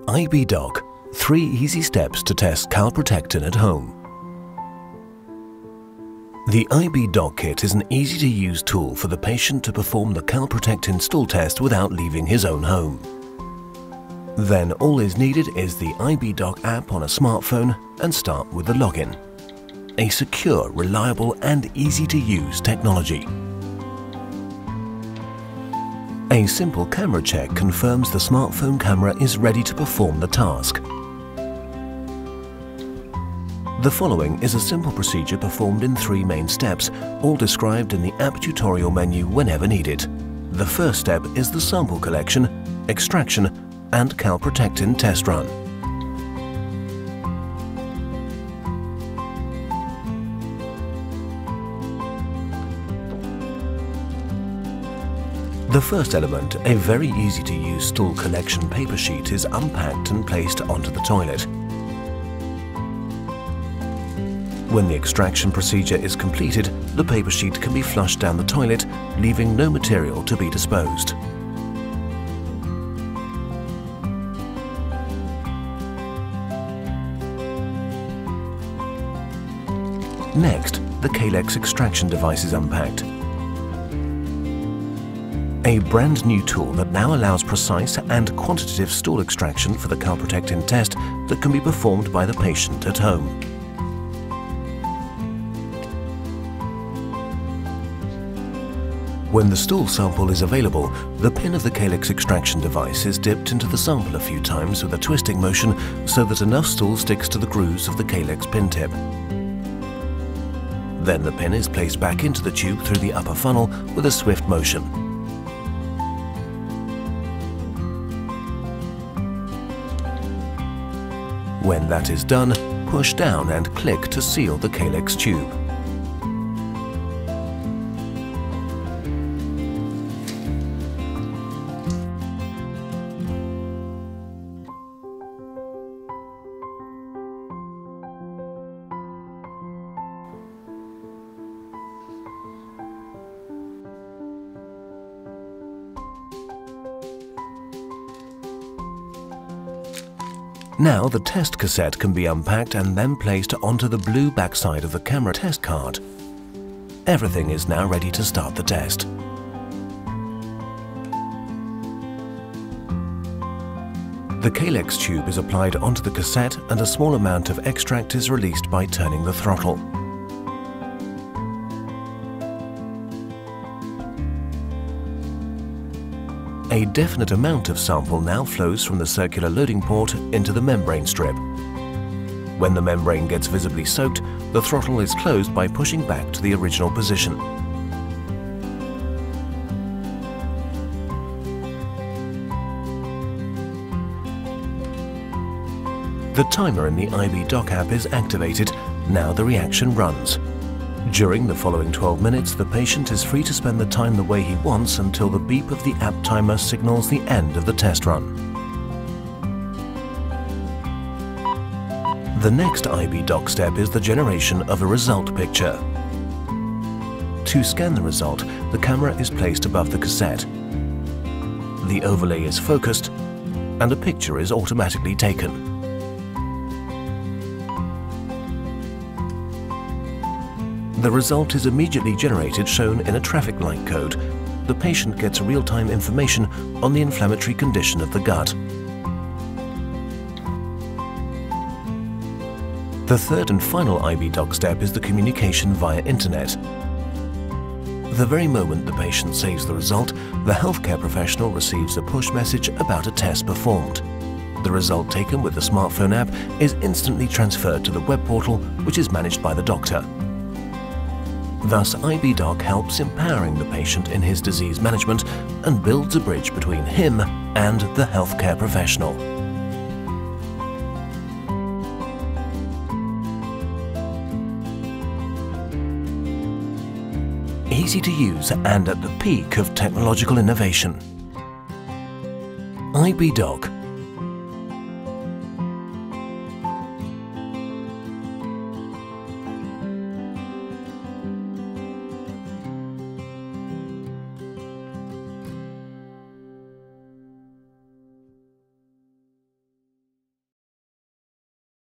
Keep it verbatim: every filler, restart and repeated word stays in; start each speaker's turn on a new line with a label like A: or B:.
A: IBDoc, three easy steps to test Calprotectin at home. The IBDoc kit is an easy-to-use tool for the patient to perform the Calprotectin stool test without leaving his own home. Then all is needed is the IBDoc app on a smartphone and start with the login. A secure, reliable and easy-to-use technology. A simple camera check confirms the smartphone camera is ready to perform the task. The following is a simple procedure performed in three main steps, all described in the app tutorial menu whenever needed. The first step is the sample collection, extraction and Calprotectin test run. The first element, a very easy-to-use stool collection paper sheet, is unpacked and placed onto the toilet. When the extraction procedure is completed, the paper sheet can be flushed down the toilet, leaving no material to be disposed. Next, the Calyx extraction device is unpacked. A brand new tool that now allows precise and quantitative stool extraction for the Calprotectin test that can be performed by the patient at home. When the stool sample is available, the pin of the Calyx extraction device is dipped into the sample a few times with a twisting motion so that enough stool sticks to the grooves of the Calyx pin tip. Then the pin is placed back into the tube through the upper funnel with a swift motion. When that is done, push down and click to seal the Calyx tube. Now the test cassette can be unpacked and then placed onto the blue backside of the camera test card. Everything is now ready to start the test. The Calyx tube is applied onto the cassette and a small amount of extract is released by turning the throttle. A definite amount of sample now flows from the circular loading port into the membrane strip. When the membrane gets visibly soaked, the throttle is closed by pushing back to the original position. The timer in the IBDoc app is activated. Now the reaction runs. During the following twelve minutes, the patient is free to spend the time the way he wants until the beep of the app timer signals the end of the test run. The next IBDoc step is the generation of a result picture. To scan the result, the camera is placed above the cassette. The overlay is focused and a picture is automatically taken. The result is immediately generated, shown in a traffic light code. The patient gets real-time information on the inflammatory condition of the gut. The third and final IBDoc step is the communication via internet. The very moment the patient saves the result, the healthcare professional receives a push message about a test performed. The result taken with the smartphone app is instantly transferred to the web portal, which is managed by the doctor. Thus, IBDoc helps empowering the patient in his disease management and builds a bridge between him and the healthcare professional. Easy to use and at the peak of technological innovation. IBDoc,